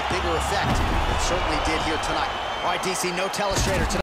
a bigger effect. It certainly did here tonight. All right, DC, no telestrator tonight.